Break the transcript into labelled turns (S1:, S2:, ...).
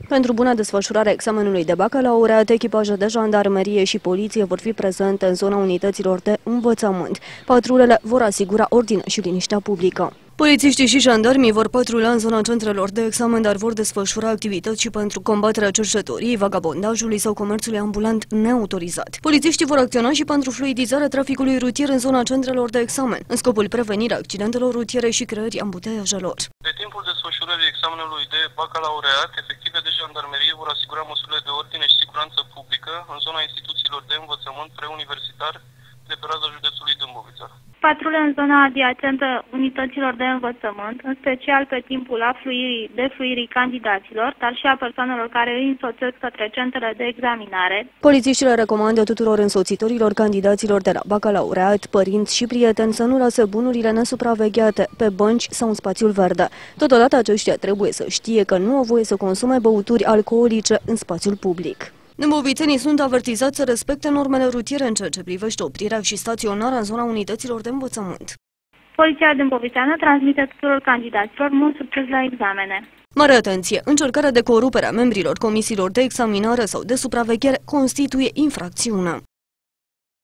S1: Pentru buna desfășurare a examenului de bacalaureat, echipaje de jandarmerie și poliție vor fi prezente în zona unităților de învățământ. Patrulele vor asigura ordine și liniștea publică. Polițiștii și jandarmii vor patrula în zona centrelor de examen, dar vor desfășura activități și pentru combaterea cerșetoriei, vagabondajului sau comerțului ambulant neautorizat. Polițiștii vor acționa și pentru fluidizarea traficului rutier în zona centrelor de examen, în scopul prevenirii accidentelor rutiere și creării ambuteiajelor.
S2: Pe timpul desfășurării examenului de bacalaureat, efective de jandarmerie vor asigura măsurile de ordine și siguranță publică în zona instituțiilor de învățământ preuniversitar de pe raza județului Dâmbovița.
S3: Patrule în zona adiacentă unităților de învățământ, în special pe timpul defluirii candidaților, dar și a persoanelor care îi însoțesc către centrele de examinare.
S1: Polițiștii le recomandă tuturor însoțitorilor candidaților de la bacalaureat, părinți și prieteni să nu lase bunurile nesupravegheate pe bănci sau în spațiul verde. Totodată aceștia trebuie să știe că nu au voie să consume băuturi alcoolice în spațiul public. Dâmbovițenii sunt avertizați să respecte normele rutiere în ceea ce privește oprirea și staționarea în zona unităților de învățământ.
S3: Poliția dâmbovițeană transmite tuturor candidaților mult succes la examene.
S1: Mare atenție! Încercarea de corupere a membrilor comisiilor de examinare sau de supraveghere constituie infracțiune.